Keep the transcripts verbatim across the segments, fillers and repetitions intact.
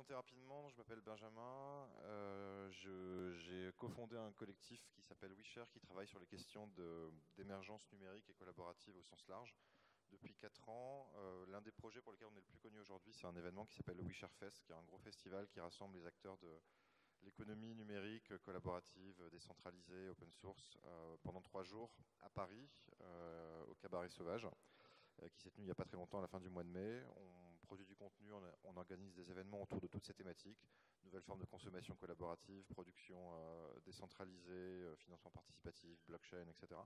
présenter rapidement, je m'appelle Benjamin, euh, j'ai cofondé un collectif qui s'appelle WeShare qui travaille sur les questions d'émergence numérique et collaborative au sens large. Depuis quatre ans, euh, l'un des projets pour lesquels on est le plus connu aujourd'hui, c'est un événement qui s'appelle le WeShare Fest, qui est un gros festival qui rassemble les acteurs de l'économie numérique, collaborative, décentralisée, open source, euh, pendant trois jours à Paris, euh, au Cabaret Sauvage, euh, qui s'est tenu il n'y a pas très longtemps, à la fin du mois de mai. On produit du contenu, on, a, on organise des événements autour de toutes ces thématiques, nouvelles formes de consommation collaborative, production euh, décentralisée, euh, financement participatif, blockchain, et cetera.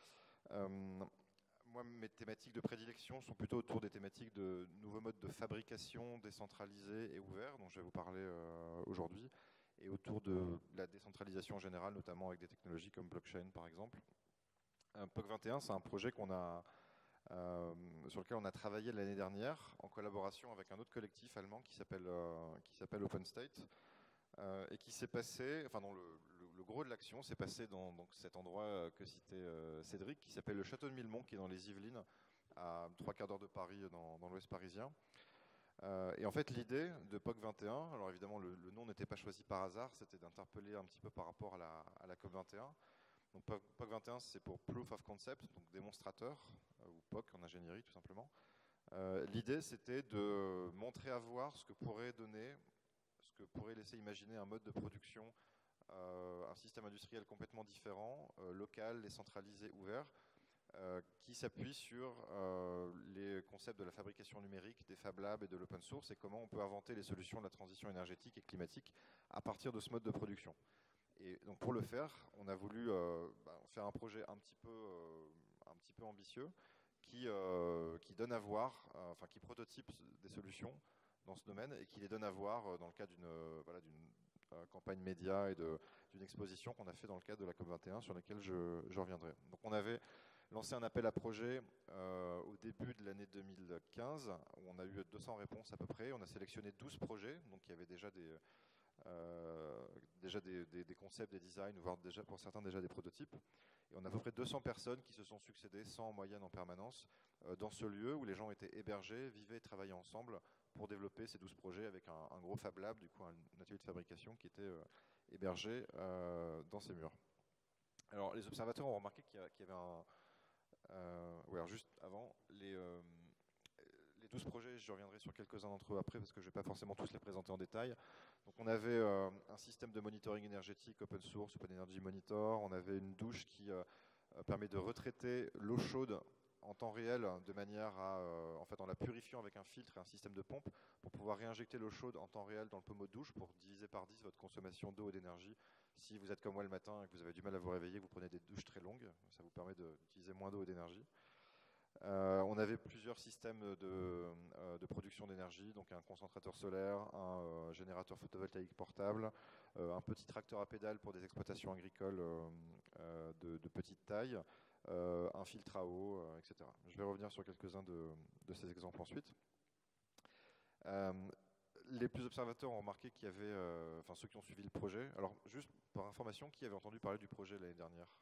Euh, Moi, mes thématiques de prédilection sont plutôt autour des thématiques de nouveaux modes de fabrication décentralisés et ouverts, dont je vais vous parler euh, aujourd'hui, et autour de la décentralisation en général, notamment avec des technologies comme blockchain, par exemple. Euh, P O C vingt et un, c'est un projet qu'on a, euh, sur lequel on a travaillé l'année dernière, en collaboration avec un autre collectif allemand qui s'appelle euh, qui s'appelle OpenState. Euh, et qui s'est passé, enfin non, le, le, le gros de l'action s'est passé dans donc, cet endroit que citait euh, Cédric, qui s'appelle le Château de Millemont, qui est dans les Yvelines, à trois quarts d'heure de Paris, dans, dans l'Ouest parisien. Euh, et en fait, l'idée de P O C vingt et un, alors évidemment, le, le nom n'était pas choisi par hasard, c'était d'interpeller un petit peu par rapport à la, à la COP vingt et un. Donc P O C vingt et un, c'est pour Proof of Concept, donc démonstrateur, euh, ou P O C en ingénierie, tout simplement. Euh, l'idée, c'était de montrer à voir ce que pourrait donner ce que pourrait laisser imaginer un mode de production, euh, un système industriel complètement différent, euh, local, décentralisé, ouvert, euh, qui s'appuie sur euh, les concepts de la fabrication numérique, des Fab Labs et de l'open source, et comment on peut inventer les solutions de la transition énergétique et climatique à partir de ce mode de production. Et donc pour le faire, on a voulu euh, bah, faire un projet un petit peu, euh, un petit peu ambitieux, qui, euh, qui donne à voir, euh, enfin qui prototype des solutions dans ce domaine et qui les donne à voir euh, dans le cadre d'une euh, voilà, d'une euh, campagne média et d'une exposition qu'on a fait dans le cadre de la COP vingt et un sur laquelle je, je reviendrai. Donc on avait lancé un appel à projet euh, au début de l'année deux mille quinze où on a eu deux cents réponses à peu près. On a sélectionné douze projets, donc il y avait déjà des Euh, déjà des, des, des concepts, des designs, voire déjà pour certains déjà des prototypes. Et on a à peu près deux cents personnes qui se sont succédées, cent en moyenne en permanence, euh, dans ce lieu où les gens étaient hébergés, vivaient et travaillaient ensemble pour développer ces douze projets avec un, un gros Fab Lab, du coup un atelier de fabrication qui était euh, hébergé euh, dans ces murs. Alors les observateurs ont remarqué qu'il y, qu y, avait un... Euh, ouais, alors juste avant, les... Euh, les douze projets, je reviendrai sur quelques-uns d'entre eux après parce que je ne vais pas forcément tous les présenter en détail. Donc on avait euh, un système de monitoring énergétique open source, Open Energy Monitor. On avait une douche qui euh, permet de retraiter l'eau chaude en temps réel de manière à, euh, en fait, en la purifiant avec un filtre et un système de pompe pour pouvoir réinjecter l'eau chaude en temps réel dans le pommeau de douche pour diviser par dix votre consommation d'eau et d'énergie. Si vous êtes comme moi le matin et que vous avez du mal à vous réveiller, vous prenez des douches très longues, ça vous permet d'utiliser moins d'eau et d'énergie. Euh, on avait plusieurs systèmes de, euh, de production d'énergie, donc un concentrateur solaire, un euh, générateur photovoltaïque portable, euh, un petit tracteur à pédales pour des exploitations agricoles euh, euh, de, de petite taille, euh, un filtre à eau, euh, et cetera. Je vais revenir sur quelques-uns de, de ces exemples ensuite. Euh, les plus observateurs ont remarqué qu'il y avait, euh, enfin ceux qui ont suivi le projet, alors juste par information, qui avait entendu parler du projet l'année dernière?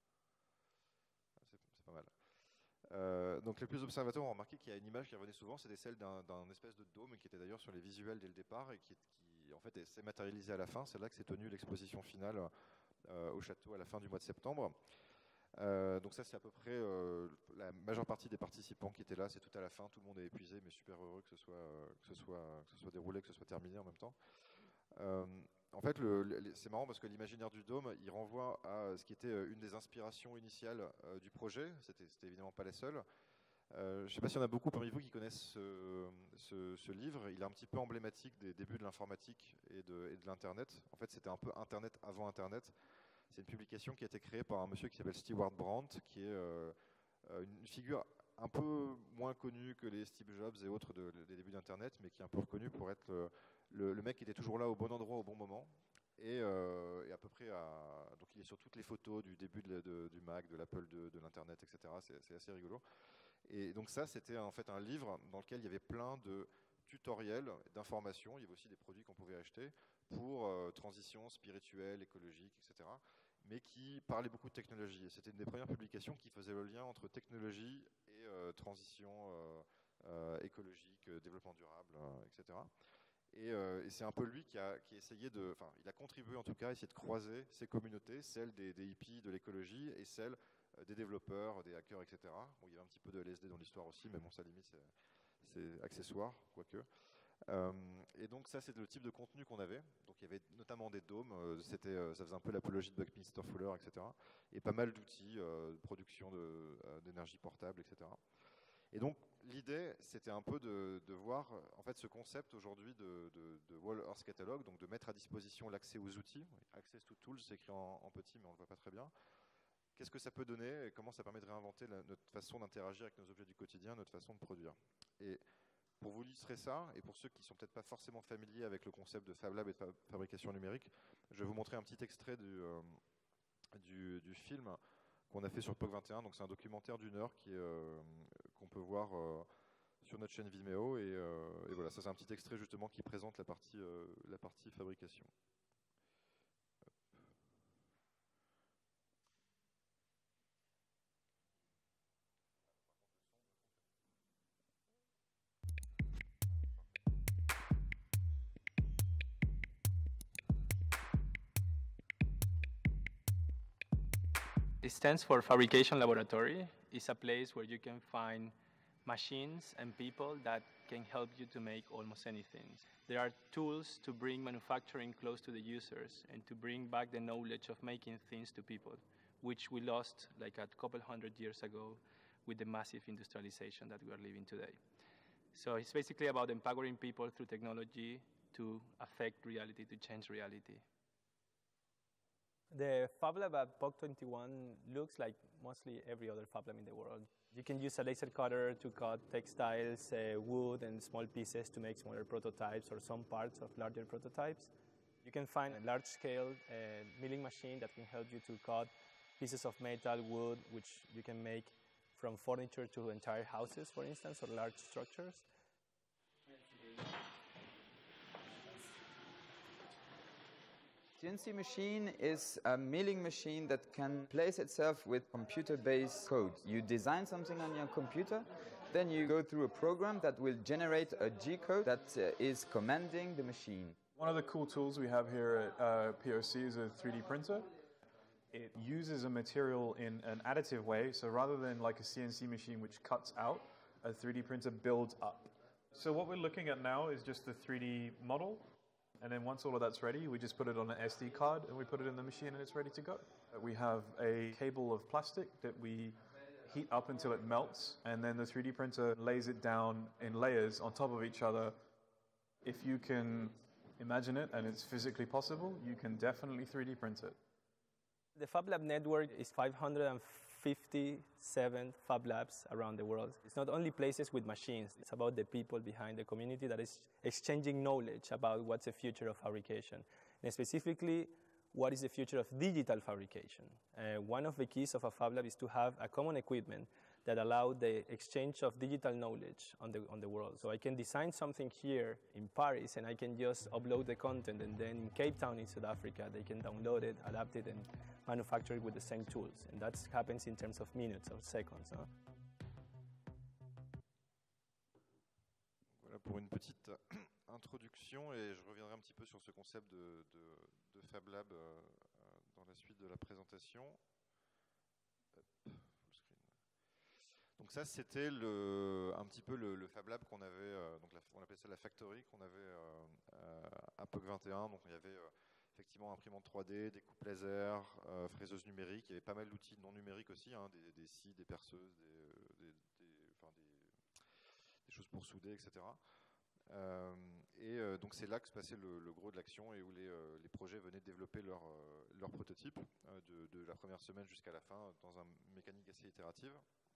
C'est pas mal. Euh, donc les plus observateurs ont remarqué qu'il y a une image qui revenait souvent, c'était celle d'un espèce de dôme qui était d'ailleurs sur les visuels dès le départ et qui, qui en fait s'est matérialisé à la fin. C'est là que s'est tenue l'exposition finale euh, au château à la fin du mois de septembre. Euh, donc ça c'est à peu près euh, la majeure partie des participants qui étaient là. C'est tout à la fin, tout le monde est épuisé mais super heureux que ce soit, euh, que ce soit, que ce soit déroulé, que ce soit terminé en même temps. Euh, en fait, c'est marrant parce que l'imaginaire du dôme, il renvoie à ce qui était une des inspirations initiales euh, du projet. C'était évidemment pas les seuls. Euh, je ne sais pas s'il y en a beaucoup parmi vous qui connaissent ce, ce, ce livre. Il est un petit peu emblématique des débuts de l'informatique et de, et de l'Internet. En fait, c'était un peu Internet avant Internet. C'est une publication qui a été créée par un monsieur qui s'appelle Stewart Brandt, qui est euh, une figure un peu moins connue que les Steve Jobs et autres de, de, des débuts d'Internet, mais qui est un peu reconnu pour être le, le, le mec qui était toujours là au bon endroit au bon moment. Et, euh, et à peu près à, donc il est sur toutes les photos du début de, de, du Mac, de l'Apple, de, de l'Internet, et cetera. C'est assez rigolo. Et donc ça, c'était en fait un livre dans lequel il y avait plein de tutoriels, d'informations. Il y avait aussi des produits qu'on pouvait acheter pour euh, transition spirituelle, écologique, et cetera. Mais qui parlait beaucoup de technologie. Et c'était une des premières publications qui faisait le lien entre technologie et euh, transition euh, euh, écologique, euh, développement durable, euh, et cetera. Et, euh, et c'est un peu lui qui a, qui a essayé de, enfin, il a contribué en tout cas à essayer de croiser ces communautés, celles des, des hippies, de l'écologie, et celles euh, des développeurs, des hackers, et cetera. Bon, il y avait un petit peu de L S D dans l'histoire aussi, mais bon, ça limite, c'est accessoire, quoique. Euh, et donc ça, c'est le type de contenu qu'on avait. Donc il y avait notamment des dômes, euh, c'était, euh, ça faisait un peu l'apologie de Buckminster Fuller, et cetera. Et pas mal d'outils euh, de production d'énergie de, euh, portable, et cetera. Et donc l'idée, c'était un peu de, de voir en fait ce concept aujourd'hui de, de, de Wall Earth Catalog, donc de mettre à disposition l'accès aux outils. Access to Tools, c'est écrit en, en petit, mais on ne le voit pas très bien. Qu'est-ce que ça peut donner et comment ça permet de réinventer la, notre façon d'interagir avec nos objets du quotidien, notre façon de produire. Et pour vous illustrer ça, et pour ceux qui ne sont peut-être pas forcément familiers avec le concept de Fab Lab et de fa fabrication numérique, je vais vous montrer un petit extrait du, euh, du, du film qu'on a fait sur P O C vingt et un. Donc c'est un documentaire d'une heure qui euh, qu'on peut voir euh, sur notre chaîne Vimeo. Et, euh, et voilà, ça c'est un petit extrait justement qui présente la partie, euh, la partie fabrication. It stands for Fabrication Laboratory. It's a place where you can find machines and people that can help you to make almost anything. There are tools to bring manufacturing close to the users and to bring back the knowledge of making things to people, which we lost like a couple hundred years ago with the massive industrialization that we are living today. So it's basically about empowering people through technology to affect reality, to change reality. The Fab Lab at P O C twenty-one looks like mostly every other Fab Lab in the world. You can use a laser cutter to cut textiles, uh, wood, and small pieces to make smaller prototypes or some parts of larger prototypes. You can find a large-scale uh, milling machine that can help you to cut pieces of metal, wood, which you can make from furniture to entire houses, for instance, or large structures. C N C machine is a milling machine that can place itself with computer-based code. You design something on your computer, then you go through a program that will generate a G-code that uh, is commanding the machine. One of the cool tools we have here at uh, P O C is a three D printer. It uses a material in an additive way, so rather than like a C N C machine which cuts out, a three D printer builds up. So what we're looking at now is just the three D model. And then once all of that's ready, we just put it on an S D card and we put it in the machine and it's ready to go. We have a cable of plastic that we heat up until it melts, and then the three D printer lays it down in layers on top of each other. If you can imagine it and it's physically possible, you can definitely three D print it. The Fab Lab network is five hundred fifty-seven Fab Labs around the world. It's not only places with machines, it's about the people behind the community that is exchanging knowledge about what's the future of fabrication. And specifically, what is the future of digital fabrication? Uh, one of the keys of a Fab Lab is to have a common equipment that allow the exchange of digital knowledge on the, on the world. So I can design something here in Paris and I can just upload the content, and then in Cape Town in South Africa, they can download it, adapt it, and manufacture it with the same tools. And that happens in terms of minutes or seconds. Huh? Voilà pour une petite introduction, et je reviendrai un petit peu sur ce concept de, de, de Fab Lab euh, dans la suite de la présentation. Hop. Donc ça, c'était le, un petit peu le, le Fab Lab qu'on avait, euh, donc la, on appelait ça la factory qu'on avait euh, à P O C vingt et un. Donc il y avait euh, effectivement imprimante trois D, découpe laser, euh, fraiseuse numérique. Il y avait pas mal d'outils non numériques aussi, hein, des, des scies, des perceuses, des, des, des, enfin des, des choses pour souder, et cetera. Euh, et euh, donc c'est là que se passait le, le gros de l'action, et où les, euh, les projets venaient développer leur, euh, leur prototype euh, de, de la première semaine jusqu'à la fin dans une mécanique assez itérative.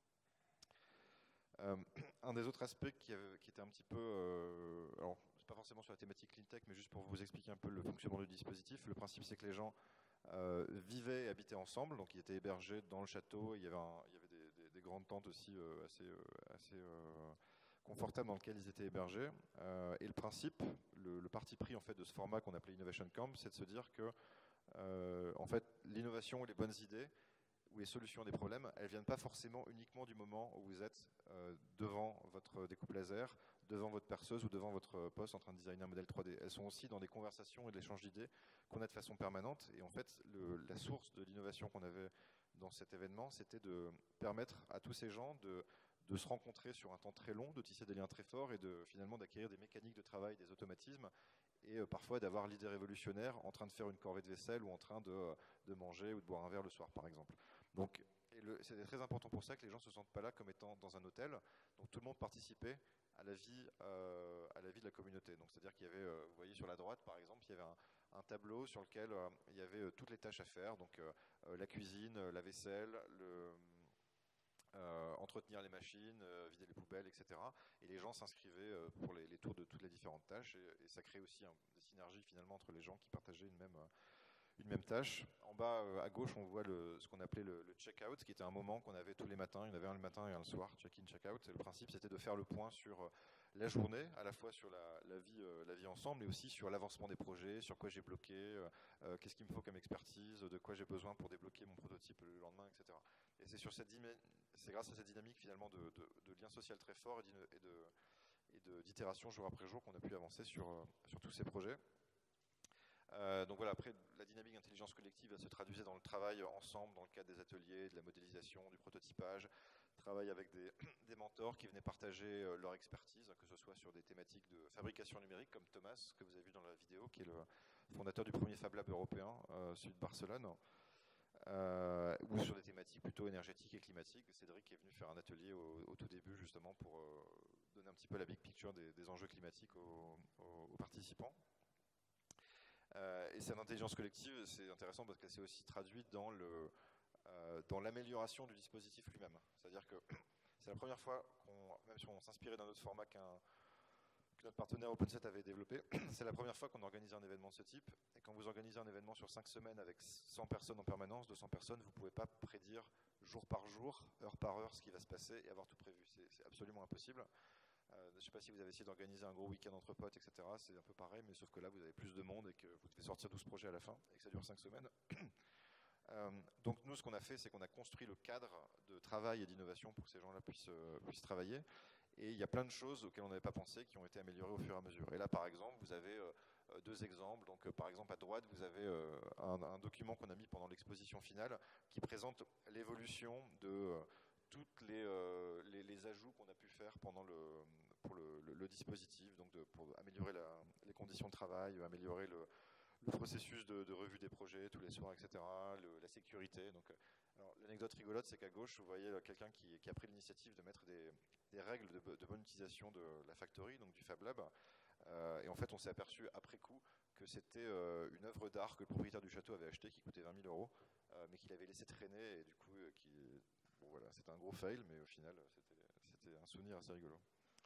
Euh, un des autres aspects qui, avait, qui était un petit peu, euh, alors c'est pas forcément sur la thématique clean tech, mais juste pour vous expliquer un peu le fonctionnement du dispositif. Le principe, c'est que les gens euh, vivaient et habitaient ensemble, donc ils étaient hébergés dans le château. Il y avait, un, il y avait des, des, des grandes tentes aussi euh, assez, euh, assez euh, confortables dans lesquelles ils étaient hébergés. Euh, et le principe, le, le parti pris en fait de ce format qu'on appelait Innovation Camp, c'est de se dire que euh, en fait l'innovation et les bonnes idées ou les solutions à des problèmes, elles ne viennent pas forcément uniquement du moment où vous êtes euh, devant votre découpe laser, devant votre perceuse ou devant votre poste en train de designer un modèle trois D. Elles sont aussi dans des conversations et de l'échange d'idées qu'on a de façon permanente. Et en fait, le, la source de l'innovation qu'on avait dans cet événement, c'était de permettre à tous ces gens de, de se rencontrer sur un temps très long, de tisser des liens très forts et de finalement d'acquérir des mécaniques de travail, des automatismes, et euh, parfois d'avoir l'idée révolutionnaire en train de faire une corvée de vaisselle ou en train de, de manger ou de boire un verre le soir, par exemple. Donc, c'était très important pour ça que les gens ne se sentent pas là comme étant dans un hôtel. Donc tout le monde participait à la vie, euh, à la vie de la communauté. Donc c'est-à-dire qu'il y avait, euh, vous voyez sur la droite par exemple, il y avait un, un tableau sur lequel euh, il y avait euh, toutes les tâches à faire, donc euh, euh, la cuisine, la vaisselle, le, euh, entretenir les machines, euh, vider les poubelles, et cetera. Et les gens s'inscrivaient euh, pour les, les tours de toutes les différentes tâches, et, et ça crée aussi un, des synergies finalement entre les gens qui partageaient une même, euh, une même tâche. En bas euh, à gauche, on voit le, ce qu'on appelait le, le check-out, qui était un moment qu'on avait tous les matins. Il y en avait un le matin et un le soir, check-in, check-out. Et le principe, c'était de faire le point sur euh, la journée, à la fois sur la, la, vie, euh, la vie ensemble, mais aussi sur l'avancement des projets, sur quoi j'ai bloqué, euh, euh, qu'est-ce qu'il me faut comme expertise, de quoi j'ai besoin pour débloquer mon prototype le lendemain, et cetera. Et c'est sur cette c'est grâce à cette dynamique finalement de, de, de lien social très fort et de, et de, d'itération jour après jour qu'on a pu avancer sur, euh, sur tous ces projets. Euh, donc voilà, après la dynamique d'intelligence collective elle se traduisait dans le travail ensemble, dans le cadre des ateliers, de la modélisation, du prototypage, travail avec des, des mentors qui venaient partager euh, leur expertise, que ce soit sur des thématiques de fabrication numérique comme Thomas, que vous avez vu dans la vidéo, qui est le fondateur du premier Fab Lab européen, euh, celui de Barcelone, euh, ou sur des thématiques plutôt énergétiques et climatiques. Cédric est venu faire un atelier au, au tout début justement pour euh, donner un petit peu la big picture des, des enjeux climatiques aux, aux, aux participants. Euh, et cette intelligence collective, c'est intéressant parce qu'elle s'est aussi traduite dans le, euh, dans l'amélioration du dispositif lui-même. C'est-à-dire que c'est la première fois qu'on, même si on s'inspirait d'un autre format qu'un, que notre partenaire OpenSet avait développé, c'est la première fois qu'on organise un événement de ce type. Et quand vous organisez un événement sur cinq semaines avec cent personnes en permanence, deux cents personnes, vous ne pouvez pas prédire jour par jour, heure par heure, ce qui va se passer et avoir tout prévu. C'est, c'est absolument impossible. Euh, je ne sais pas si vous avez essayé d'organiser un gros week-end entre potes, et cetera. C'est un peu pareil, mais sauf que là, vous avez plus de monde et que vous devez sortir douze projets à la fin et que ça dure cinq semaines. euh, donc nous, ce qu'on a fait, c'est qu'on a construit le cadre de travail et d'innovation pour que ces gens-là puissent, euh, puissent travailler. Et il y a plein de choses auxquelles on n'avait pas pensé qui ont été améliorées au fur et à mesure. Et là, par exemple, vous avez euh, deux exemples. Donc, euh, par exemple, à droite, vous avez euh, un, un document qu'on a mis pendant l'exposition finale qui présente l'évolution de... Euh, toutes les, euh, les, les ajouts qu'on a pu faire pendant le, pour le, le, le dispositif, donc de, pour améliorer la, les conditions de travail, améliorer le, le processus de, de revue des projets tous les soirs, et cetera, le, la sécurité. Donc, alors, l'anecdote rigolote, c'est qu'à gauche, vous voyez quelqu'un qui, qui a pris l'initiative de mettre des, des règles de, de bonne utilisation de la factory, donc du Fab Lab. Euh, et en fait, on s'est aperçu après coup que c'était euh, une œuvre d'art que le propriétaire du château avait acheté qui coûtait vingt mille euros, euh, mais qu'il avait laissé traîner et du coup, euh, qui Bon, voilà, c'était un gros fail, mais au final, c'était un souvenir assez rigolo.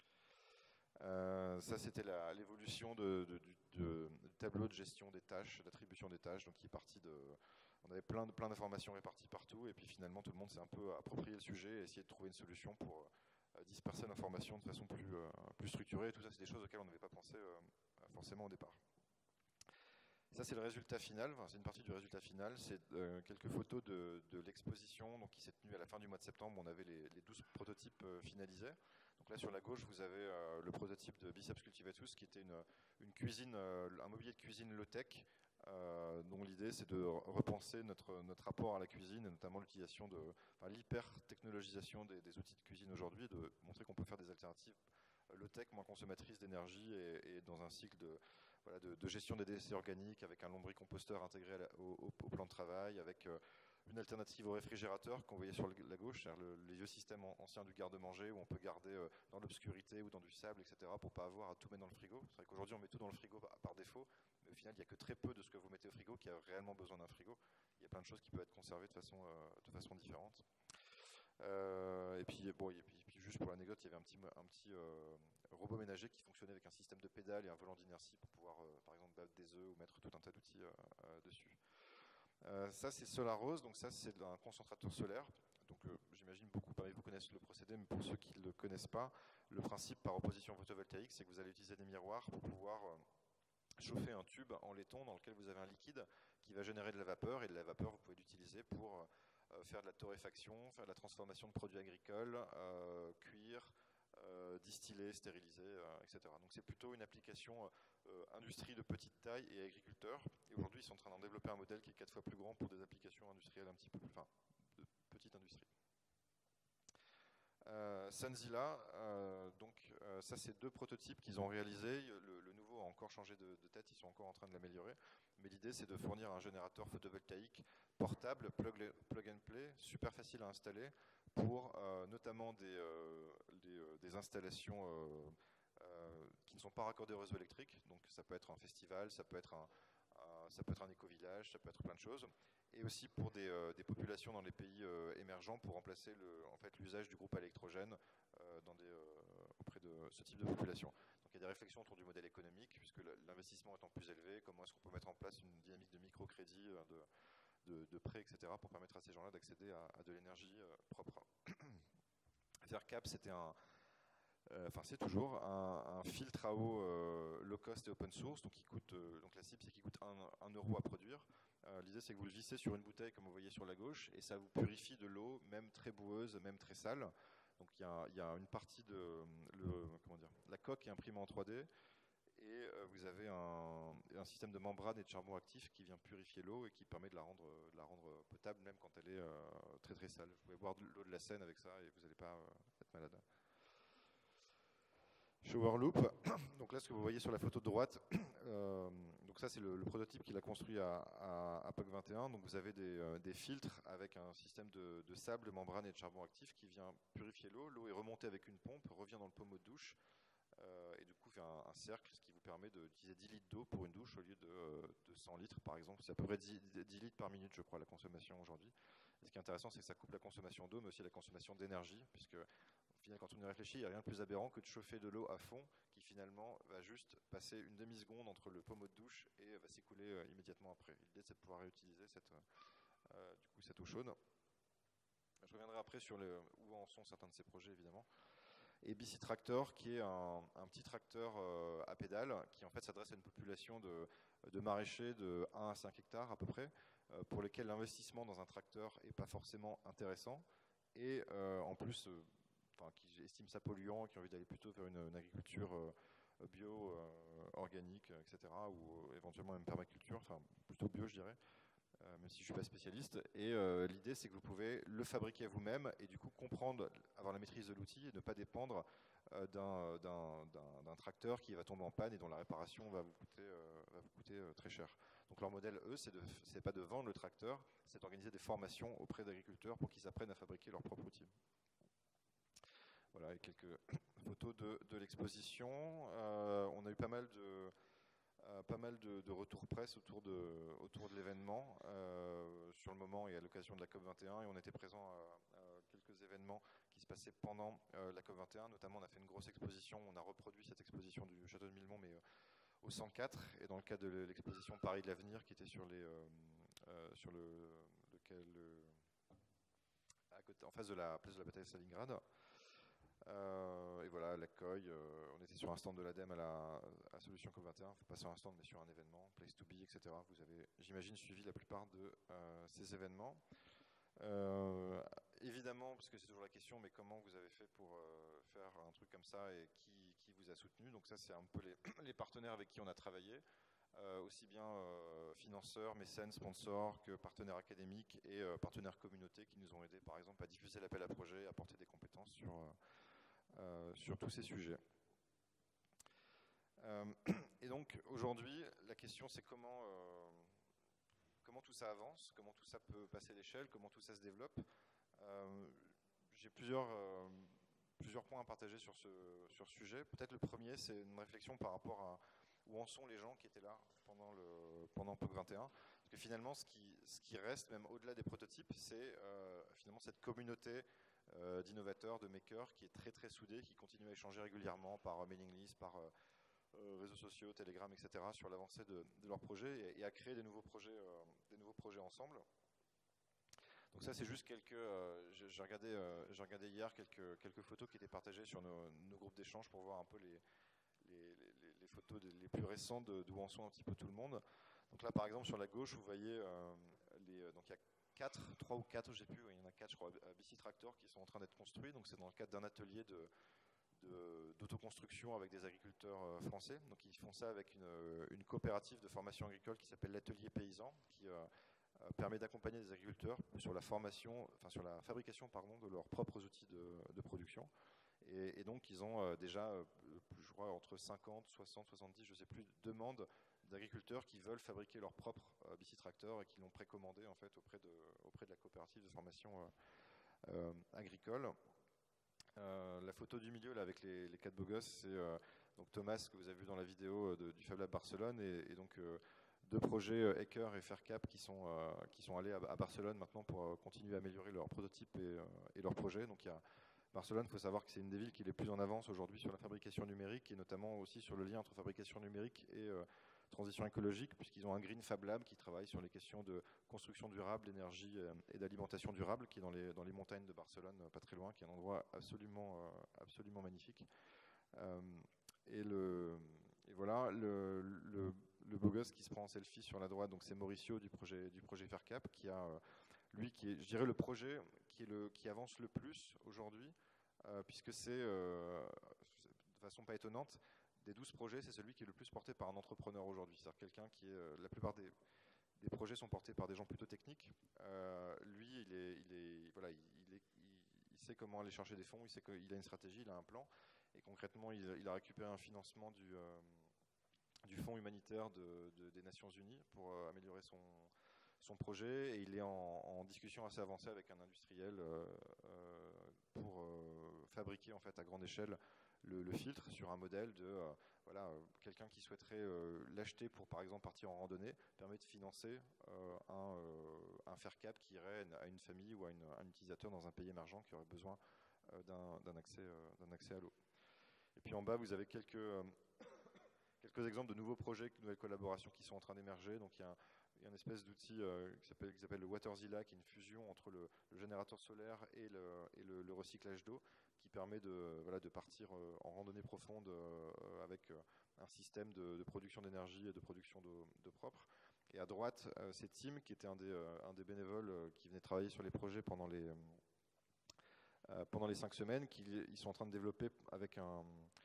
Euh, ça, c'était l'évolution de, de, de, de, du tableau de gestion des tâches, d'attribution des tâches, donc qui est parti de... On avait plein, de, plein d'informations réparties partout, et puis finalement, tout le monde s'est un peu approprié le sujet et essayé de trouver une solution pour euh, disperser l'information de façon plus, euh, plus structurée. Et tout ça, c'est des choses auxquelles on n'avait pas pensé euh, forcément au départ. Ça, c'est le résultat final, enfin, c'est une partie du résultat final, c'est euh, quelques photos de, de l'exposition donc, qui s'est tenue à la fin du mois de septembre. On avait les, les douze prototypes euh, finalisés. Donc là, sur la gauche, vous avez euh, le prototype de Biceps Cultivatus, qui était une, une cuisine, euh, un mobilier de cuisine low-tech, euh, dont l'idée, c'est de repenser notre, notre rapport à la cuisine, et notamment l'utilisation de enfin, l'hyper-technologisation des, des outils de cuisine aujourd'hui, de montrer qu'on peut faire des alternatives low-tech, moins consommatrices d'énergie et, et dans un cycle de... Voilà, de, de gestion des déchets organiques avec un lombricomposteur intégré à la, au, au, au plan de travail, avec euh, une alternative au réfrigérateur qu'on voyait sur le, la gauche, c'est-à-dire le, les vieux systèmes en, anciens du garde-manger où on peut garder euh, dans l'obscurité ou dans du sable, et cetera pour ne pas avoir à tout mettre dans le frigo. C'est vrai qu'aujourd'hui on met tout dans le frigo par, par défaut, mais au final il n'y a que très peu de ce que vous mettez au frigo qui a réellement besoin d'un frigo. Il y a plein de choses qui peuvent être conservées de façon, euh, de façon différente. Euh, et, puis, bon, et, puis, et puis juste pour l'anecdote, il y avait un petit, un petit euh, robot ménager qui fonctionnait avec un système de pédales et un volant d'inertie pour pouvoir, euh, par exemple, battre des œufs ou mettre tout un tas d'outils euh, euh, dessus. Euh, ça, c'est Solarose, donc ça, c'est un concentrateur solaire. Donc, euh, j'imagine beaucoup parmi vous connaissent le procédé, mais pour ceux qui ne le connaissent pas, le principe par opposition photovoltaïque, c'est que vous allez utiliser des miroirs pour pouvoir euh, chauffer un tube en laiton dans lequel vous avez un liquide qui va générer de la vapeur, et de la vapeur, vous pouvez l'utiliser pour euh, faire de la torréfaction, faire de la transformation de produits agricoles, euh, cuire, euh, distillés, stérilisés, euh, et cetera. Donc c'est plutôt une application euh, industrie de petite taille et agriculteurs. Et aujourd'hui, ils sont en train d'en développer un modèle qui est quatre fois plus grand pour des applications industrielles un petit peu plus, enfin, de petite industrie. Euh, Sunzilla, euh, donc euh, ça c'est deux prototypes qu'ils ont réalisés. Le, le nouveau a encore changé de, de tête, ils sont encore en train de l'améliorer. Mais l'idée c'est de fournir un générateur photovoltaïque portable, plug, plug and play, super facile à installer pour euh, notamment des, euh, des, euh, des installations euh, euh, qui ne sont pas raccordées au réseau électrique. Donc ça peut être un festival, ça peut être un, un, ça peut être un éco-village, ça peut être plein de choses. Et aussi pour des, euh, des populations dans les pays euh, émergents pour remplacer le, en fait, l'usage du groupe à électrogène euh, dans des, euh, auprès de ce type de population. Donc il y a des réflexions autour du modèle économique, puisque l'investissement étant plus élevé, comment est-ce qu'on peut mettre en place une dynamique de microcrédit, de, de, de prêts, et cetera, pour permettre à ces gens-là d'accéder à, à de l'énergie euh, propre. Vercap, c'était un... Enfin, euh, c'est toujours un, un filtre à eau euh, low cost et open source, donc, qui coûte, euh, donc la cible c'est qu'il coûte un euro à produire. Euh, L'idée c'est que vous le vissez sur une bouteille comme vous voyez sur la gauche et ça vous purifie de l'eau, même très boueuse, même très sale. Donc il y, y a une partie de le, comment dire, la coque est imprimée en trois D et euh, vous avez un, un système de membrane et de charbon actif qui vient purifier l'eau et qui permet de la rendre, de la rendre potable même quand elle est euh, très très sale. Vous pouvez boire de l'eau de la Seine avec ça et vous n'allez pas euh, être malade. Shower Loop, donc là ce que vous voyez sur la photo de droite, euh, donc ça c'est le, le prototype qu'il a construit à, à, à P O C vingt et un, donc vous avez des, euh, des filtres avec un système de, de sable, membrane et de charbon actif qui vient purifier l'eau, l'eau est remontée avec une pompe, revient dans le pommeau de douche euh, et du coup fait un, un cercle, ce qui vous permet d'utiliser dix litres d'eau pour une douche au lieu de, euh, de cent litres par exemple, c'est à peu près dix, dix litres par minute je crois la consommation aujourd'hui. Ce qui est intéressant c'est que ça coupe la consommation d'eau mais aussi la consommation d'énergie puisque quand on y réfléchit, il n'y a rien de plus aberrant que de chauffer de l'eau à fond qui finalement va juste passer une demi-seconde entre le pommeau de douche et va s'écouler euh, immédiatement après. L'idée c'est de pouvoir réutiliser cette, euh, du coup, cette eau chaude. Je reviendrai après sur le, où en sont certains de ces projets évidemment. Et B C Tractor qui est un, un petit tracteur euh, à pédales qui en fait s'adresse à une population de, de maraîchers de un à cinq hectares à peu près euh, pour lesquels l'investissement dans un tracteur n'est pas forcément intéressant et euh, en plus euh, Enfin, qui estiment ça polluant, qui ont envie d'aller plutôt vers une, une agriculture euh, bio, euh, organique, et cetera, ou euh, éventuellement même permaculture, enfin plutôt bio je dirais, euh, même si je ne suis pas spécialiste. Et euh, l'idée c'est que vous pouvez le fabriquer vous-même et du coup comprendre, avoir la maîtrise de l'outil et ne pas dépendre euh, d'un tracteur qui va tomber en panne et dont la réparation va vous coûter, euh, va vous coûter euh, très cher. Donc leur modèle, eux, c'est de, pas de vendre le tracteur, c'est d'organiser des formations auprès d'agriculteurs pour qu'ils apprennent à fabriquer leur propre outil. Voilà, et quelques photos de, de l'exposition. Euh, on a eu pas mal de, euh, pas mal de, de retours presse autour de, autour de l'événement euh, sur le moment et à l'occasion de la COP vingt et un. Et on était présent à, à quelques événements qui se passaient pendant euh, la COP vingt et un. Notamment, on a fait une grosse exposition. On a reproduit cette exposition du Château de Millemont, mais euh, au cent quatre. Et dans le cadre de l'exposition Paris de l'avenir, qui était sur, les, euh, euh, sur le, lequel, le, à côté, en face de la place de la bataille de Stalingrad. Euh, et voilà, l'accueil, euh, on était sur un stand de l'ADEME à la à Solution COP vingt et un, enfin, pas sur un stand mais sur un événement, Place to Be, et cetera. Vous avez, j'imagine, suivi la plupart de euh, ces événements. Euh, évidemment, parce que c'est toujours la question, mais comment vous avez fait pour euh, faire un truc comme ça et qui, qui vous a soutenu? Donc ça, c'est un peu les, les partenaires avec qui on a travaillé, euh, aussi bien euh, financeurs, mécènes, sponsors que partenaires académiques et euh, partenaires communautés qui nous ont aidés, par exemple, à diffuser l'appel à projet, à apporter des compétences sur... Euh, Euh, sur tous ces sujets. Euh, et donc aujourd'hui, la question c'est comment, euh, comment tout ça avance, comment tout ça peut passer l'échelle, comment tout ça se développe. Euh, J'ai plusieurs, euh, plusieurs points à partager sur ce, sur ce sujet. Peut-être le premier, c'est une réflexion par rapport à où en sont les gens qui étaient là pendant, le, pendant P O C vingt et un. Parce que finalement, ce qui, ce qui reste, même au-delà des prototypes, c'est euh, finalement cette communauté Euh, d'innovateurs, de makers, qui est très très soudé, qui continue à échanger régulièrement par euh, mailing list, par euh, euh, réseaux sociaux, Telegram, et cetera, sur l'avancée de, de leurs projets et, et à créer des nouveaux projets, euh, des nouveaux projets ensemble. Donc ça, c'est juste quelques. Euh, J'ai regardé, euh, j'ai regardé hier quelques, quelques photos qui étaient partagées sur nos, nos groupes d'échange pour voir un peu les, les, les, les photos de, les plus récentes d'où en sont un petit peu tout le monde. Donc là, par exemple, sur la gauche, vous voyez euh, les. Donc il y a quatre, trois ou quatre, je sais plus, il y en a quatre, je crois, B C Tractor qui sont en train d'être construits. Donc c'est dans le cadre d'un atelier de, d'autoconstruction avec des agriculteurs euh, français. Donc ils font ça avec une, une coopérative de formation agricole qui s'appelle l'Atelier Paysan, qui euh, permet d'accompagner des agriculteurs sur la formation, enfin sur la fabrication pardon, de leurs propres outils de, de production. Et, et donc ils ont euh, déjà, euh, je crois, entre cinquante, soixante, soixante-dix, je ne sais plus, demandes d'agriculteurs qui veulent fabriquer leur propre euh, bicitracteur et qui l'ont précommandé en fait auprès de, auprès de la coopérative de formation euh, euh, agricole. Euh, la photo du milieu là avec les, les quatre beaux gosses, c'est euh, donc Thomas que vous avez vu dans la vidéo de, du Fab Lab Barcelone et, et donc euh, deux projets euh, Ecker et Faircap qui sont euh, qui sont allés à, à Barcelone maintenant pour euh, continuer à améliorer leurs prototypes et, euh, et leurs projets. Donc il y a Barcelone, il faut savoir que c'est une des villes qui est les plus en avance aujourd'hui sur la fabrication numérique et notamment aussi sur le lien entre fabrication numérique et euh, transition écologique, puisqu'ils ont un Green Fab Lab qui travaille sur les questions de construction durable, d'énergie et d'alimentation durable, qui est dans les, dans les montagnes de Barcelone, pas très loin, qui est un endroit absolument, absolument magnifique. Euh, et, le, et voilà, le, le, le beau gosse qui se prend en selfie sur la droite, donc c'est Mauricio du projet, du projet Faircap, qui a, lui, qui est, je dirais, le projet qui, est le, qui avance le plus aujourd'hui, euh, puisque c'est, euh, de façon pas étonnante, des douze projets, c'est celui qui est le plus porté par un entrepreneur aujourd'hui. C'est-à-dire quelqu'un qui est... Euh, la plupart des, des projets sont portés par des gens plutôt techniques. Euh, lui, il, est, il, est, voilà, il, il, est, il, il sait comment aller chercher des fonds, il sait qu'il a une stratégie, il a un plan. Et concrètement, il, il a récupéré un financement du, euh, du fonds humanitaire de, de, des Nations Unies pour euh, améliorer son, son projet. Et il est en, en discussion assez avancée avec un industriel euh, euh, pour euh, fabriquer en fait, à grande échelle Le, le filtre sur un modèle de euh, voilà, euh, quelqu'un qui souhaiterait euh, l'acheter pour par exemple partir en randonnée permet de financer euh, un, euh, un Faircap qui irait à une famille ou à, une, à un utilisateur dans un pays émergent qui aurait besoin euh, d'un, d'un accès, euh, d'un accès à l'eau. Et puis en bas vous avez quelques, euh, quelques exemples de nouveaux projets, de nouvelles collaborations qui sont en train d'émerger. Donc il y a un, il y a une espèce d'outil euh, qui s'appelle, qui s'appelle le WaterZilla, qui est une fusion entre le, le générateur solaire et le, et le, le recyclage d'eau, qui permet de, voilà, de partir euh, en randonnée profonde euh, avec euh, un système de, de production d'énergie et de production d'eau, d'eau propre. Et à droite, euh, c'est Tim, qui était un des, euh, un des bénévoles euh, qui venait travailler sur les projets pendant les, euh, pendant les cinq semaines, qu'ils ils sont en train de développer avec un...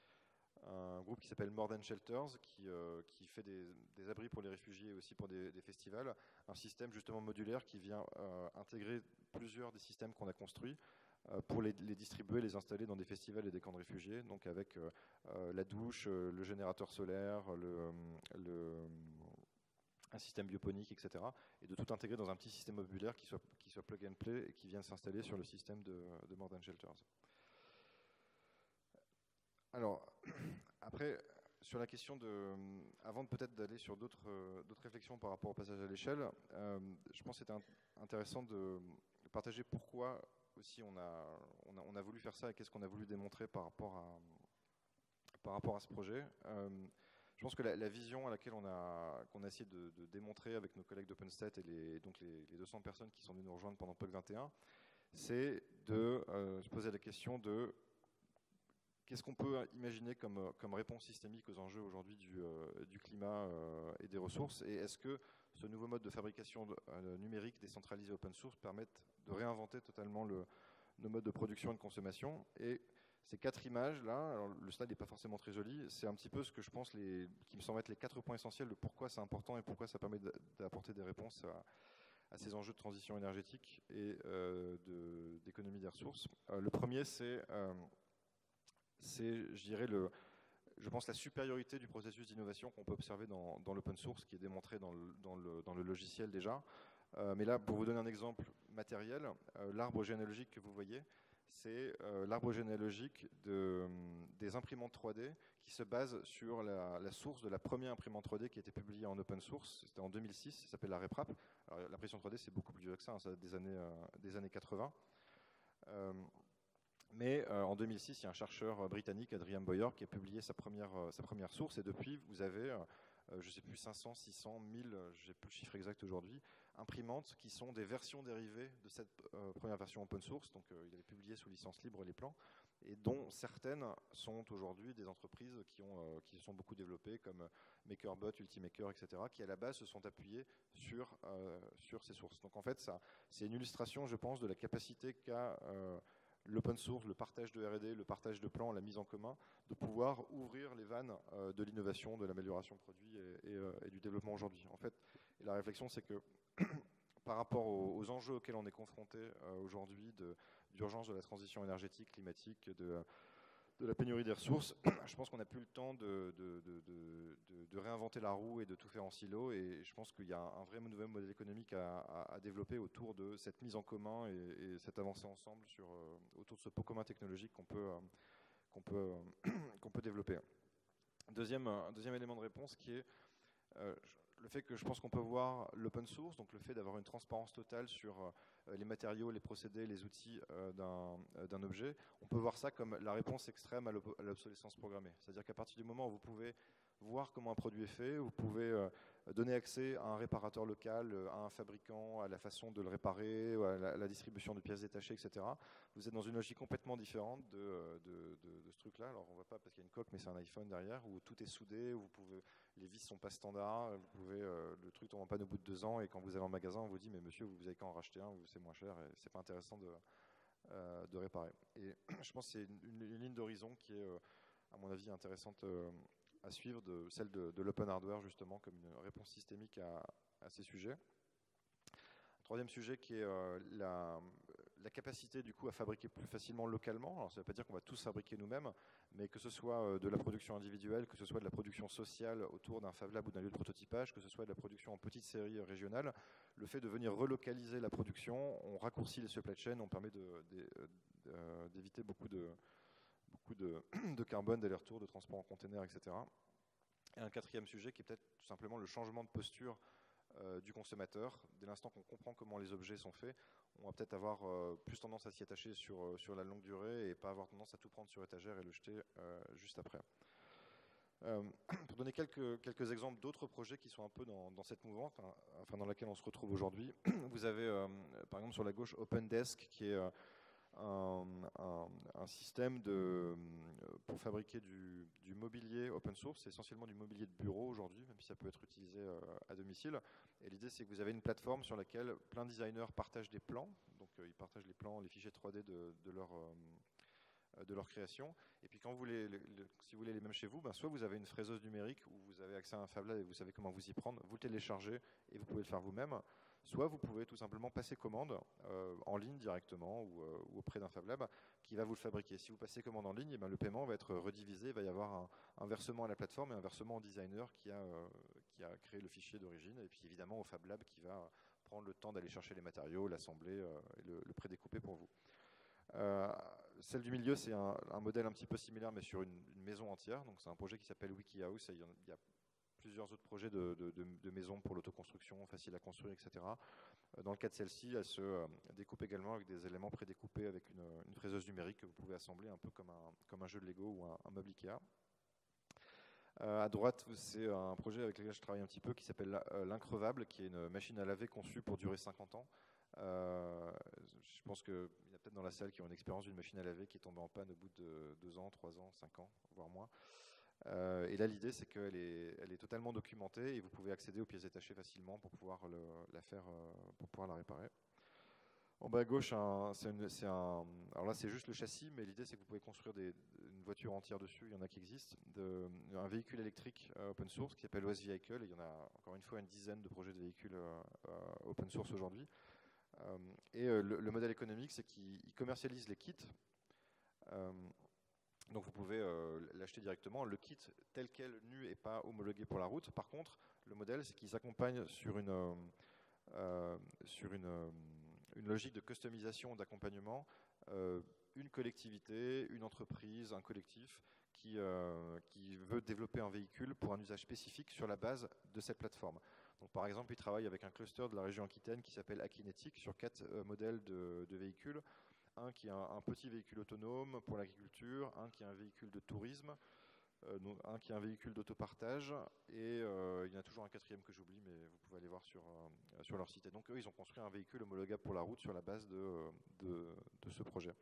un groupe qui s'appelle More Than Shelters, qui, euh, qui fait des, des abris pour les réfugiés et aussi pour des, des festivals. Un système justement modulaire qui vient euh, intégrer plusieurs des systèmes qu'on a construits euh, pour les, les distribuer, les installer dans des festivals et des camps de réfugiés, donc avec euh, euh, la douche, euh, le générateur solaire, le, le, un système bioponique, et cetera. Et de tout intégrer dans un petit système modulaire qui soit, qui soit plug and play et qui vienne s'installer sur le système de, de More Than Shelters. Alors, après, sur la question de... Avant de peut-être d'aller sur d'autres euh, d'autres réflexions par rapport au passage à l'échelle, euh, je pense que c'était intéressant de, de partager pourquoi aussi on a, on, a, on a voulu faire ça et qu'est-ce qu'on a voulu démontrer par rapport à, par rapport à ce projet. Euh, je pense que la, la vision à laquelle on a, qu'on a essayé de, de démontrer avec nos collègues d'OpenStack et les, donc les, les deux cents personnes qui sont venues nous rejoindre pendant P O C vingt et un, c'est de euh, se poser la question de qu'est-ce qu'on peut imaginer comme, comme réponse systémique aux enjeux aujourd'hui du, euh, du climat euh, et des ressources, et est-ce que ce nouveau mode de fabrication de, euh, numérique décentralisé open source permette de réinventer totalement le, nos modes de production et de consommation. Et ces quatre images-là, alors le slide n'est pas forcément très joli, c'est un petit peu ce que je pense les, qui me semble être les quatre points essentiels de pourquoi c'est important et pourquoi ça permet d'apporter des réponses à, à ces enjeux de transition énergétique et euh, de, d'économie des ressources. Euh, le premier, c'est... Euh, c'est, je dirais, le, je pense la supériorité du processus d'innovation qu'on peut observer dans, dans l'open source, qui est démontré dans le, dans le, dans le logiciel déjà. Euh, mais là, pour vous donner un exemple matériel, euh, l'arbre généalogique que vous voyez, c'est euh, l'arbre généalogique de, des imprimantes trois D qui se base sur la, la source de la première imprimante trois D qui a été publiée en open source. C'était en deux mille six, ça s'appelle la RepRap. Alors, l'impression trois D, c'est beaucoup plus vieux que ça, hein, ça date des années, euh, des années quatre-vingts. Euh, Mais euh, en deux mille six, il y a un chercheur britannique, Adrian Boyer, qui a publié sa première, euh, sa première source. Et depuis, vous avez, euh, je ne sais plus, cinq cents, six cents, mille, je n'ai plus le chiffre exact aujourd'hui, imprimantes qui sont des versions dérivées de cette euh, première version open source. Donc, euh, il avait publié sous licence libre les plans, et dont certaines sont aujourd'hui des entreprises qui, ont, euh, qui se sont beaucoup développées, comme MakerBot, Ultimaker, et cetera, qui à la base se sont appuyées sur, euh, sur ces sources. Donc, en fait, ça, c'est une illustration, je pense, de la capacité qu'a... Euh, l'open source, le partage de R et D, le partage de plans, la mise en commun, de pouvoir ouvrir les vannes euh, de l'innovation, de l'amélioration produit et, et, euh, et du développement aujourd'hui. En fait, et la réflexion, c'est que par rapport aux, aux enjeux auxquels on est confronté euh, aujourd'hui, d'urgence de, de la transition énergétique, climatique, de, de la pénurie des ressources, je pense qu'on n'a plus le temps de, de, de, de, de réinventer la roue et de tout faire en silo. Et je pense qu'il y a un vrai nouveau modèle économique à, à, à développer autour de cette mise en commun et, et cette avancée ensemble sur, euh, autour de ce pot commun technologique qu'on peut, euh, qu'on peut, euh, qu'on peut développer. Deuxième, un deuxième élément de réponse qui est euh, le fait que je pense qu'on peut voir l'open source, donc le fait d'avoir une transparence totale sur euh, les matériaux, les procédés, les outils euh, d'un euh, d'un objet, on peut voir ça comme la réponse extrême à l'obsolescence programmée. C'est-à-dire qu'à partir du moment où vous pouvez voir comment un produit est fait, vous pouvez euh, donner accès à un réparateur local, à un fabricant, à la façon de le réparer, à la, à la distribution de pièces détachées, et cetera. Vous êtes dans une logique complètement différente de, de, de, de ce truc-là. Alors on ne voit pas parce qu'il y a une coque, mais c'est un iPhone derrière, où tout est soudé, où vous pouvez, les vis ne sont pas standards, vous pouvez, euh, le truc tombe en panne au bout de deux ans, et quand vous allez en magasin, on vous dit, mais monsieur, vous avez qu'à en racheter un, c'est moins cher, et c'est pas intéressant de, euh, de réparer. Et je pense que c'est une, une, une ligne d'horizon qui est, euh, à mon avis, intéressante euh, à suivre, de, celle de, de l'open hardware, justement, comme une réponse systémique à, à ces sujets. Troisième sujet qui est euh, la, la capacité du coup à fabriquer plus facilement localement. Alors ça ne veut pas dire qu'on va tous fabriquer nous-mêmes, mais que ce soit euh, de la production individuelle, que ce soit de la production sociale autour d'un Fab Lab ou d'un lieu de prototypage, que ce soit de la production en petite série régionale, le fait de venir relocaliser la production, on raccourcit les supply chains, on permet d'éviter beaucoup de, beaucoup de, de carbone, d'aller-retour, de transport en container, et cetera. Et un quatrième sujet qui est peut-être tout simplement le changement de posture Euh, du consommateur. Dès l'instant qu'on comprend comment les objets sont faits, on va peut-être avoir euh, plus tendance à s'y attacher sur, euh, sur la longue durée et pas avoir tendance à tout prendre sur étagère et le jeter euh, juste après. Euh, pour donner quelques, quelques exemples d'autres projets qui sont un peu dans, dans cette mouvance, enfin, enfin dans laquelle on se retrouve aujourd'hui, vous avez euh, par exemple sur la gauche OpenDesk qui est euh, un, un, un système de, pour fabriquer du, du mobilier open source, c'est essentiellement du mobilier de bureau aujourd'hui, même si ça peut être utilisé euh, à domicile. Et l'idée, c'est que vous avez une plateforme sur laquelle plein de designers partagent des plans, donc euh, ils partagent les plans, les fichiers trois D de, de leur euh, de leur création. Et puis quand vous les, les, les, si vous voulez les mêmes chez vous, ben soit vous avez une fraiseuse numérique où vous avez accès à un Fab Lab et vous savez comment vous y prendre, vous le téléchargez et vous pouvez le faire vous-même. Soit vous pouvez tout simplement passer commande euh, en ligne directement ou, euh, ou auprès d'un Fab Lab qui va vous le fabriquer. Si vous passez commande en ligne, et ben le paiement va être redivisé, il va y avoir un, un versement à la plateforme et un versement au designer qui a, euh, qui a créé le fichier d'origine, et puis évidemment au Fab Lab qui va prendre le temps d'aller chercher les matériaux, l'assembler euh, et le, le prédécouper pour vous. Euh, celle du milieu, c'est un, un modèle un petit peu similaire, mais sur une, une maison entière. Donc c'est un projet qui s'appelle WikiHouse, et il y, en, il y a plusieurs autres projets de, de, de, de maisons pour l'autoconstruction, facile à construire, et cetera. Dans le cas de celle-ci, elle se euh, découpe également avec des éléments prédécoupés avec une, une fraiseuse numérique que vous pouvez assembler un peu comme un, comme un jeu de Lego ou un, un meuble Ikea. Euh, à droite, c'est un projet avec lequel je travaille un petit peu qui s'appelle euh, l'Increvable, qui est une machine à laver conçue pour durer cinquante ans. Euh, je pense qu'il y a peut-être dans la salle qui ont une expérience d'une machine à laver qui est tombée en panne au bout de deux ans, trois ans, cinq ans, voire moins. Euh, et là, l'idée, c'est qu'elle est, elle est totalement documentée et vous pouvez accéder aux pièces détachées facilement pour pouvoir le, la faire, euh, pour pouvoir la réparer. En bas à gauche, c'est un. Alors là, c'est juste le châssis, mais l'idée, c'est que vous pouvez construire des, une voiture entière dessus. Il y en a qui existent. De, un véhicule électrique euh, open source qui s'appelle O S Vehicle. Et il y en a encore une fois une dizaine de projets de véhicules euh, open source aujourd'hui. Euh, et euh, le, le modèle économique, c'est qu'il commercialise les kits. Euh, donc vous pouvez euh, l'acheter directement. Le kit tel quel, nu, et pas homologué pour la route. Par contre, le modèle, c'est qu'ils s'accompagnent sur une, euh, sur une, euh, une logique de customisation, d'accompagnement, euh, une collectivité, une entreprise, un collectif qui, euh, qui veut développer un véhicule pour un usage spécifique sur la base de cette plateforme. Donc, par exemple, ils travaillent avec un cluster de la région Aquitaine qui s'appelle Akinetic sur quatre euh, modèles de, de véhicules. Un qui est un, un petit véhicule autonome pour l'agriculture, un qui est un véhicule de tourisme, euh, un qui est un véhicule d'autopartage, et euh, il y en a toujours un quatrième que j'oublie, mais vous pouvez aller voir sur, euh, sur leur site. Et donc eux, ils ont construit un véhicule homologable pour la route sur la base de, de, de ce projet.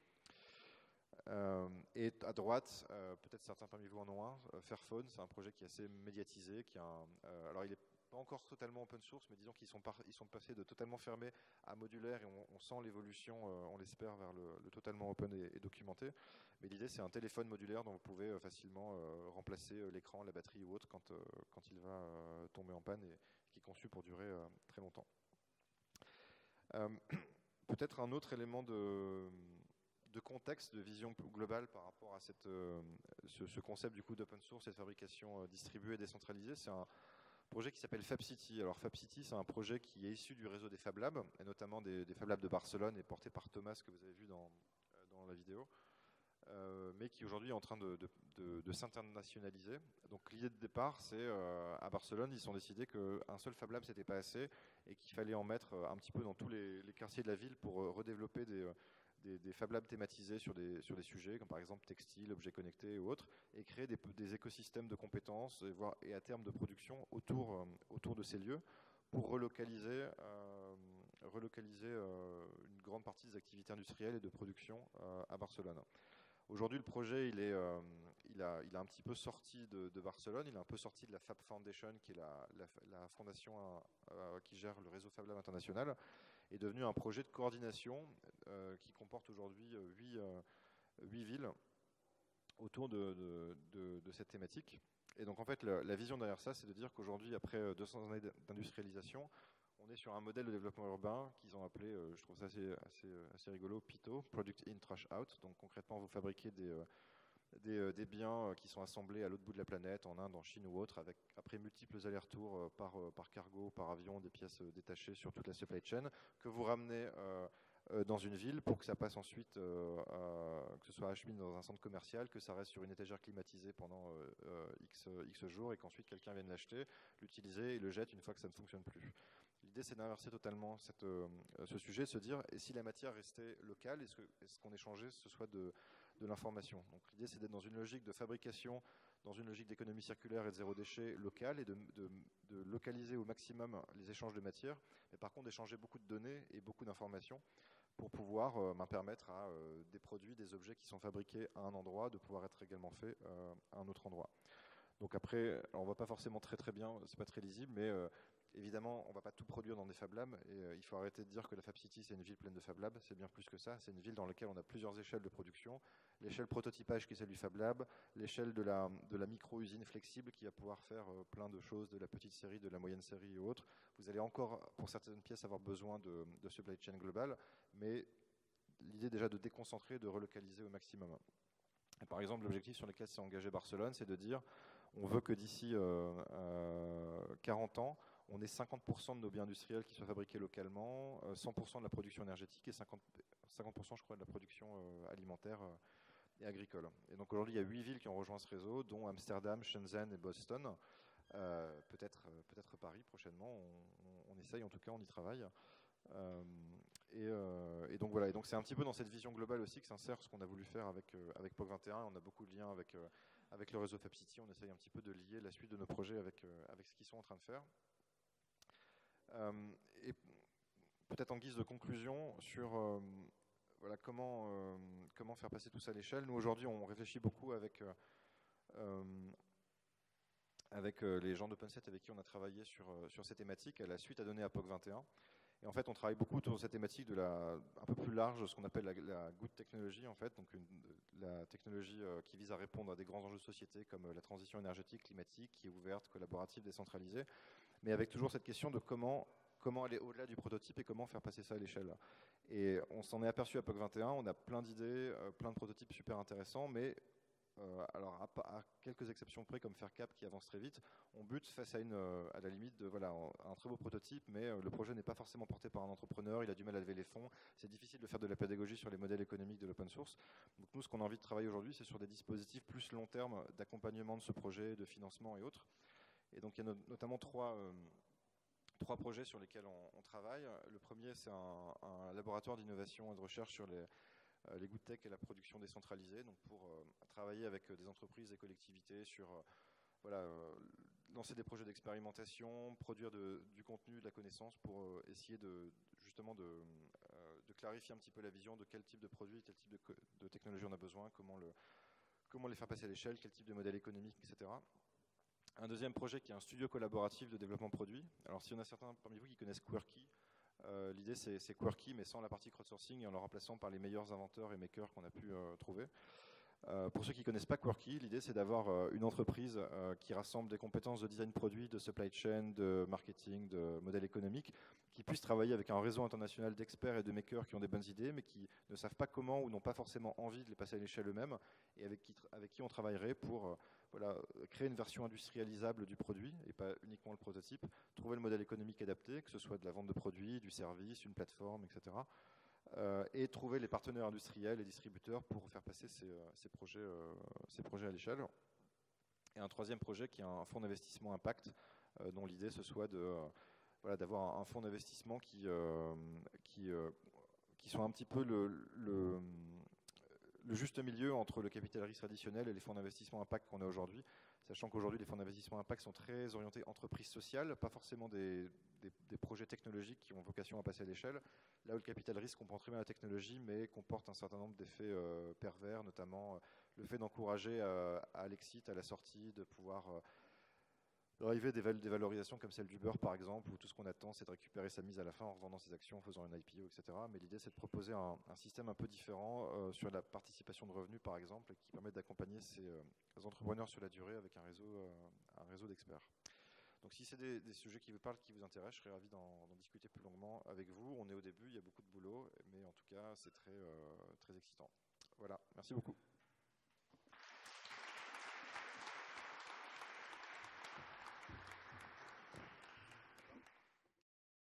Euh, et à droite, euh, peut-être certains parmi vous en ont un, euh, Fairphone, c'est un projet qui est assez médiatisé, qui a un, euh, alors il est pas encore totalement open source, mais disons qu'ils sont, par, ils sont passés de totalement fermé à modulaire, et on, on sent l'évolution, euh, on l'espère, vers le, le totalement open et, et documenté. Mais l'idée, c'est un téléphone modulaire dont vous pouvez euh, facilement euh, remplacer euh, l'écran, la batterie ou autre quand, euh, quand il va euh, tomber en panne, et qui est conçu pour durer euh, très longtemps. Euh, Peut-être un autre élément de, de contexte, de vision globale par rapport à cette, euh, ce, ce concept du coup d'open source et de fabrication euh, distribuée et décentralisée, c'est un projet qui s'appelle FabCity. Alors FabCity, c'est un projet qui est issu du réseau des Fab Labs, et notamment des, des Fab Labs de Barcelone, et porté par Thomas, que vous avez vu dans, dans la vidéo, euh, mais qui aujourd'hui est en train de, de, de, de s'internationaliser. Donc l'idée de départ, c'est euh, à Barcelone, ils ont décidé qu'un seul Fab Lab, c'était pas assez, et qu'il fallait en mettre un petit peu dans tous les, les quartiers de la ville pour euh, redévelopper des... Des, des Fab Labs thématisés sur des, sur des sujets comme par exemple textile, objets connectés ou autres, et créer des, des écosystèmes de compétences et, voire, et à terme de production autour, euh, autour de ces lieux pour relocaliser, euh, relocaliser euh, une grande partie des activités industrielles et de production euh, à Barcelone. Aujourd'hui, le projet, il, est, euh, il, a, il a un petit peu sorti de, de Barcelone, il est un peu sorti de la Fab Foundation, qui est la, la, la fondation euh, qui gère le réseau Fab Lab international, est devenu un projet de coordination euh, qui comporte aujourd'hui huit euh, villes autour de, de, de, de cette thématique. Et donc en fait, la, la vision derrière ça, c'est de dire qu'aujourd'hui, après deux cents années d'industrialisation, on est sur un modèle de développement urbain qu'ils ont appelé, euh, je trouve ça assez, assez, assez rigolo, P I T O, Product In, Trash Out. Donc concrètement, vous fabriquez des... Euh, Des, euh, des biens euh, qui sont assemblés à l'autre bout de la planète, en Inde, en Chine ou autre, avec après multiples allers-retours euh, par, euh, par cargo, par avion, des pièces euh, détachées sur toute la supply chain, que vous ramenez euh, euh, dans une ville pour que ça passe ensuite, euh, à, que ce soit acheminé dans un centre commercial, que ça reste sur une étagère climatisée pendant euh, euh, X, X jours, et qu'ensuite quelqu'un vienne l'acheter, l'utiliser et le jette une fois que ça ne fonctionne plus. L'idée, c'est d'inverser totalement cette, euh, ce sujet, de se dire, et si la matière restait locale, est-ce que, est-ce qu'on échangeait, ce soit de, de l'information. Donc l'idée, c'est d'être dans une logique de fabrication, dans une logique d'économie circulaire et de zéro déchet locale, et de, de, de localiser au maximum les échanges de matière, mais par contre d'échanger beaucoup de données et beaucoup d'informations pour pouvoir euh, ben, permettre à euh, des produits, des objets qui sont fabriqués à un endroit, de pouvoir être également faits euh, à un autre endroit. Donc après, alors on ne voit pas forcément très très bien, c'est pas très lisible, mais euh, évidemment, on ne va pas tout produire dans des Fab Labs, et euh, il faut arrêter de dire que la Fab City, c'est une ville pleine de Fab Labs, c'est bien plus que ça, c'est une ville dans laquelle on a plusieurs échelles de production, l'échelle prototypage qui est celle du Fab Lab, l'échelle de la, de la micro-usine flexible qui va pouvoir faire euh, plein de choses, de la petite série, de la moyenne série et autres. Vous allez encore, pour certaines pièces, avoir besoin de, de supply chain globale, mais l'idée déjà de déconcentrer, de relocaliser au maximum. Et par exemple, l'objectif sur lequel s'est engagé Barcelone, c'est de dire on veut que d'ici euh, euh, quarante ans, on ait cinquante pour cent de nos biens industriels qui soient fabriqués localement, euh, cent pour cent de la production énergétique et cinquante, cinquante pour cent, je crois, de la production euh, alimentaire euh, et agricole. Et donc aujourd'hui, il y a huit villes qui ont rejoint ce réseau, dont Amsterdam, Shenzhen et Boston. Euh, peut-être, euh, peut-être Paris prochainement. On, on, on essaye, en tout cas, on y travaille. Euh, et, euh, et donc voilà. Et donc c'est un petit peu dans cette vision globale aussi que s'insère ce qu'on a voulu faire avec euh, avec P O C vingt et un. On a beaucoup de liens avec euh, avec le réseau FabCity. On essaye un petit peu de lier la suite de nos projets avec euh, avec ce qu'ils sont en train de faire. Euh, et peut-être en guise de conclusion sur euh, voilà comment euh, comment faire passer tout ça à l'échelle. Nous aujourd'hui, on réfléchit beaucoup avec euh, euh, avec euh, les gens d'OpenSet avec qui on a travaillé sur euh, sur ces thématiques à la suite à donner à P O C vingt et un. Et en fait, on travaille beaucoup autour de cette thématique de la, un peu plus large, ce qu'on appelle la, la good technology, en fait, donc une, la technologie euh, qui vise à répondre à des grands enjeux de société comme euh, la transition énergétique, climatique, qui est ouverte, collaborative, décentralisée, mais avec toujours cette question de comment, comment aller au-delà du prototype et comment faire passer ça à l'échelle. Et on s'en est aperçu à P O C vingt et un, on a plein d'idées, euh, plein de prototypes super intéressants, mais Euh, alors à, à quelques exceptions près comme Faircap qui avance très vite, on bute face à, une, euh, à la limite de voilà, un très beau prototype, mais euh, le projet n'est pas forcément porté par un entrepreneur, il a du mal à lever les fonds, c'est difficile de faire de la pédagogie sur les modèles économiques de l'open source. Donc nous, ce qu'on a envie de travailler aujourd'hui, c'est sur des dispositifs plus long terme d'accompagnement de ce projet, de financement et autres. Et donc il y a no notamment trois... Euh, trois projets sur lesquels on, on travaille. Le premier, c'est un, un laboratoire d'innovation et de recherche sur les les good tech et la production décentralisée, donc pour euh, travailler avec euh, des entreprises et collectivités sur euh, voilà, euh, lancer des projets d'expérimentation, produire de, du contenu, de la connaissance pour euh, essayer de justement de, euh, de clarifier un petit peu la vision de quel type de produit, quel type de, de technologie on a besoin, comment, le, comment les faire passer à l'échelle, quel type de modèle économique, et cetera. Un deuxième projet qui est un studio collaboratif de développement produit. Alors s'il y en a certains parmi vous qui connaissent Quirky, euh, l'idée c'est Quirky mais sans la partie crowdsourcing et en le remplaçant par les meilleurs inventeurs et makers qu'on a pu euh, trouver. Euh, pour ceux qui ne connaissent pas Quirky, l'idée c'est d'avoir euh, une entreprise euh, qui rassemble des compétences de design produit, de supply chain, de marketing, de modèle économique, qui puisse travailler avec un réseau international d'experts et de makers qui ont des bonnes idées, mais qui ne savent pas comment ou n'ont pas forcément envie de les passer à l'échelle eux-mêmes, et avec qui, avec qui on travaillerait pour euh, voilà, créer une version industrialisable du produit, et pas uniquement le prototype, trouver le modèle économique adapté, que ce soit de la vente de produits, du service, une plateforme, et cetera. Euh, et trouver les partenaires industriels et distributeurs pour faire passer ces, ces, projets, euh, ces projets à l'échelle. Et un troisième projet qui est un fonds d'investissement impact, euh, dont l'idée ce soit de, euh, voilà, d'avoir un, un fonds d'investissement qui, euh, qui, euh, qui soit un petit peu le, le, le juste milieu entre le capital risque traditionnel et les fonds d'investissement impact qu'on a aujourd'hui, sachant qu'aujourd'hui les fonds d'investissement impact sont très orientés entreprise sociale, pas forcément des, des, des projets technologiques qui ont vocation à passer à l'échelle, là où le capital risque comprend très bien la technologie mais comporte un certain nombre d'effets euh, pervers, notamment euh, le fait d'encourager euh, à l'exit, à la sortie, de pouvoir euh, arriver des, val des valorisations comme celle d'Uber par exemple, où tout ce qu'on attend c'est de récupérer sa mise à la fin en revendant ses actions, en faisant une I P O, et cetera. Mais l'idée c'est de proposer un, un système un peu différent euh, sur la participation de revenus par exemple, qui permet d'accompagner ces euh, entrepreneurs sur la durée avec un réseau, euh, un réseau d'experts. Donc si c'est des, des sujets qui vous parlent, qui vous intéressent, je serais ravi d'en discuter plus longuement avec vous. On est au début, il y a beaucoup de boulot, mais en tout cas c'est très, euh, très excitant. Voilà, merci beaucoup.